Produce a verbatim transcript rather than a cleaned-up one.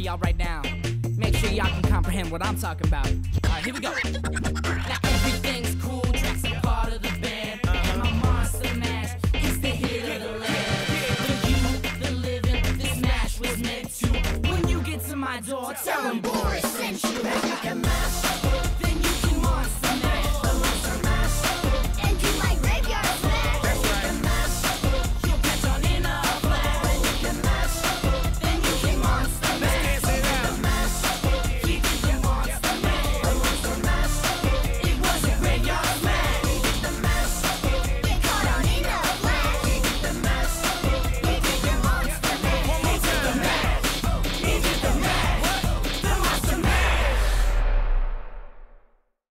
y'all right now. Make sure y'all can comprehend what I'm talking about. Alright, here we go. Now everything's cool, Drax a part of the band. And my monster mash is the hit of the land. For you, the living, this mash was meant to. When you get to my door, tell them Boris sent you.